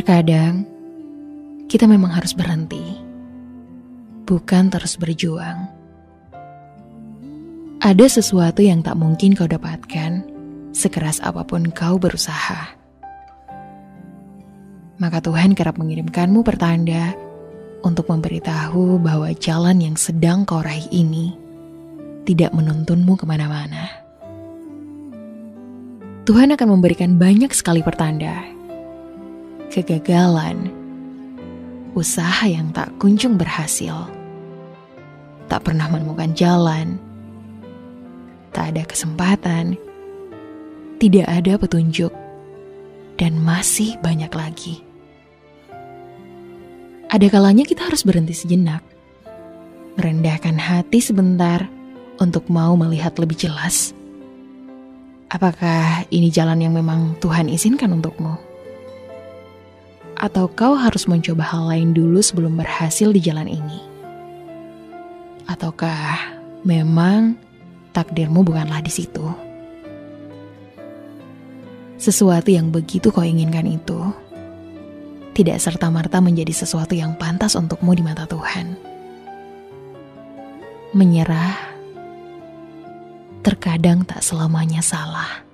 Terkadang, kita memang harus berhenti, bukan terus berjuang. Ada sesuatu yang tak mungkin kau dapatkan, sekeras apapun kau berusaha. Maka Tuhan kerap mengirimkanmu pertanda untuk memberitahu bahwa jalan yang sedang kau raih ini tidak menuntunmu kemana-mana. Tuhan akan memberikan banyak sekali pertanda. Kegagalan, usaha yang tak kunjung berhasil, tak pernah menemukan jalan, tak ada kesempatan, tidak ada petunjuk, dan masih banyak lagi. Ada kalanya kita harus berhenti sejenak, merendahkan hati sebentar untuk mau melihat lebih jelas. Apakah ini jalan yang memang Tuhan izinkan untukmu? Atau kau harus mencoba hal lain dulu sebelum berhasil di jalan ini? Ataukah memang takdirmu bukanlah di situ? Sesuatu yang begitu kau inginkan itu tidak serta-merta menjadi sesuatu yang pantas untukmu di mata Tuhan. Menyerah terkadang tak selamanya salah.